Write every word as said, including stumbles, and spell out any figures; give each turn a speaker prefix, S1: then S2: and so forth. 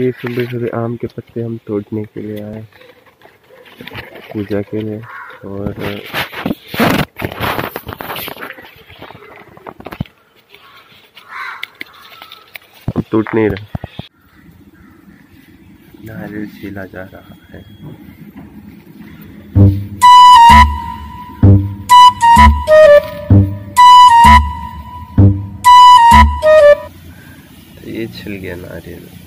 S1: ये सुबह सुबह आम के पत्ते हम तोड़ने के लिए आए पूजा के लिए, और टूट नहीं रहा, नारियल छीला जा रहा है। तो ये छिल गया नारियल।